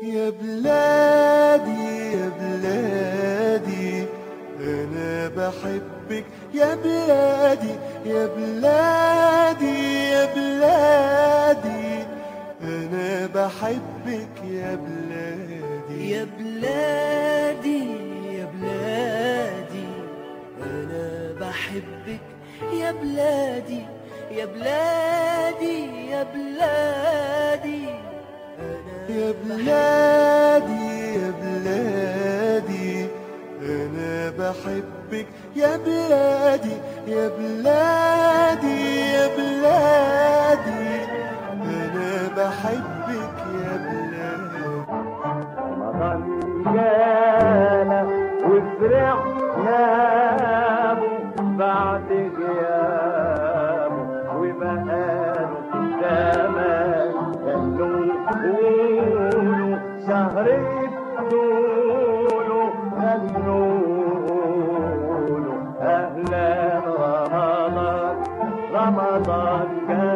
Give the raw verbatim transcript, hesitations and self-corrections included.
يا بلادي يا بلادي أنا بحبك يا بلادي يا بلادي يا بلادي أنا بحبك يا بلادي يا بلادي يا بلادي أنا بحبك يا بلادي يا بلادي يا بلادي يا بلادي يا بلادي أنا بحبك يا بلادي يا بلادي يا بلادي أنا بحبك يا بلادي. رمضان جانا وفرحنا بعد غيابه وبقاله زمان كانوا يقولوا شهر الدول كانوا أهلا رمضان رمضان جانا